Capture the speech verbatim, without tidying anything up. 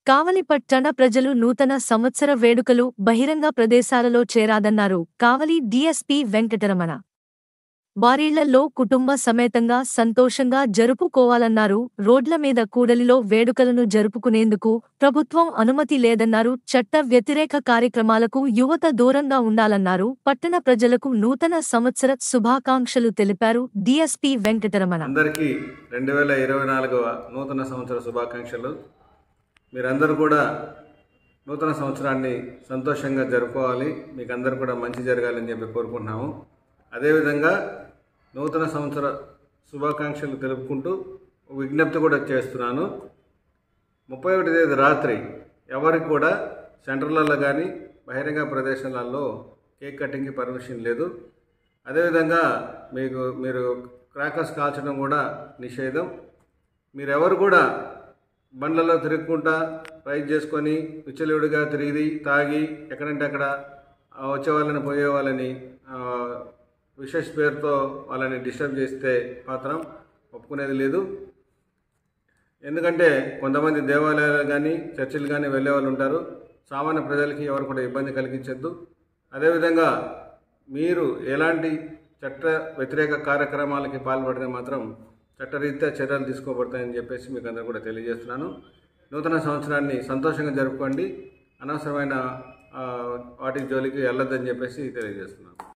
కావలి పట్టణ ప్రజలు నూతన సంవత్సర వేడుకలు బహిరంగ ప్రదేశాలలో చేరాదన్నారు కావలి డీఎస్పీ వెంకటరమణ. వారిళ్లలో కుటుంబ సమేతంగా సంతోషంగా జరుపుకోవాలన్నారు. రోడ్ల మీద కూడలిలో వేడుకలను జరుపుకునేందుకు ప్రభుత్వం అనుమతి లేదన్నారు. చట్ట వ్యతిరేక కార్యక్రమాలకు యువత దూరంగా ఉండాలన్నారు. పట్టణ ప్రజలకు నూతన సంవత్సర శుభాకాంక్షలు తెలిపారు డీఎస్పీ వెంకటరమణ. అందరికీ రెండు వేల ఇరవై నాలుగవ నూతన సంవత్సర శుభాకాంక్షలు. మీరందరూ కూడా నూతన సంవత్సరాన్ని సంతోషంగా జరుపుకోవాలి, మీకు అందరూ కూడా మంచి జరగాలని చెప్పి కోరుకుంటున్నాము. అదేవిధంగా నూతన సంవత్సర శుభాకాంక్షలు తెలుపుకుంటూ విజ్ఞప్తి కూడా చేస్తున్నాను. ముప్పై ఒకటి తేదీ రాత్రి ఎవరికి కూడా సెంటర్లలో కానీ బహిరంగ ప్రదేశాలలో కేక్ కటింగ్కి పర్మిషన్ లేదు. అదేవిధంగా మీకు మీరు క్రాకర్స్ కాల్చడం కూడా నిషేధం. మీరెవరు కూడా బండ్లలో తిరుగుకుంటా రైడ్ చేసుకొని విచ్చలవిడిగా తిరిగి తాగి ఎక్కడంటే అక్కడ వచ్చే వాళ్ళని పోయే వాళ్ళని విశేష పేరుతో వాళ్ళని డిస్టర్బ్ చేస్తే మాత్రం ఒప్పుకునేది లేదు. ఎందుకంటే కొంతమంది దేవాలయాలు కానీ చర్చిలు కానీ వెళ్ళే వాళ్ళు ఉంటారు. సామాన్య ప్రజలకి ఎవరు కూడా ఇబ్బంది కలిగించద్దు. అదేవిధంగా మీరు ఎలాంటి చట్ట వ్యతిరేక కార్యక్రమాలకి పాల్పడితే మాత్రం చట్టరీత్యా చర్యలు తీసుకోబడతాయని చెప్పేసి మీకు అందరూ కూడా తెలియజేస్తున్నాను. నూతన సంవత్సరాన్ని సంతోషంగా జరుపుకోండి, అనవసరమైన వాటి జోలికి వెళ్ళొద్దని చెప్పేసి తెలియజేస్తున్నాను.